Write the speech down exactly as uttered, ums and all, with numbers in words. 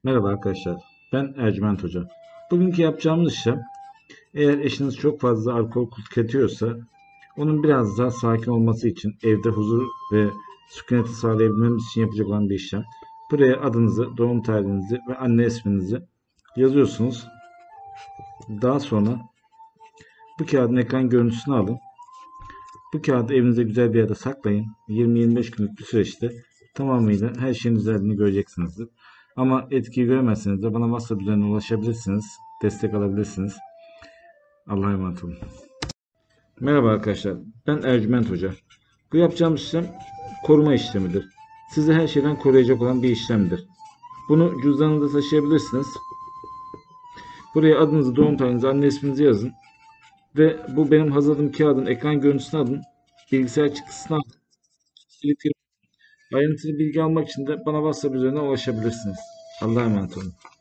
Merhaba arkadaşlar, ben Ercüment Hoca. Bugünkü yapacağımız işlem, eğer eşiniz çok fazla alkol tüketiyorsa, onun biraz daha sakin olması için evde huzur ve sükuneti sağlayabilmemiz için yapacak olan bir işlem. Buraya adınızı, doğum tarihinizi ve anne isminizi yazıyorsunuz. Daha sonra bu kağıdın ekran görüntüsünü alın. Bu kağıdı evinizde güzel bir yerde saklayın. yirmi yirmi beş günlük bir süreçte tamamıyla her şeyin düzeldiğini göreceksinizdir. Ama etkiyi göremezseniz de bana WhatsApp üzerinden ulaşabilirsiniz. Destek alabilirsiniz. Allah'a emanet olun. Merhaba arkadaşlar. Ben Ercüment Hoca. Bu yapacağım işlem koruma işlemidir. Sizi her şeyden koruyacak olan bir işlemdir. Bunu cüzdanınızda taşıyabilirsiniz. Buraya adınızı, doğum tarihinizi, anne isminizi yazın. Ve bu benim hazırladığım kağıdın ekran görüntüsünü alın. Bilgisayar çıktısını alın. Ayrıntılı bilgi almak için de bana WhatsApp üzerinden ulaşabilirsiniz. Allah'a emanet olun.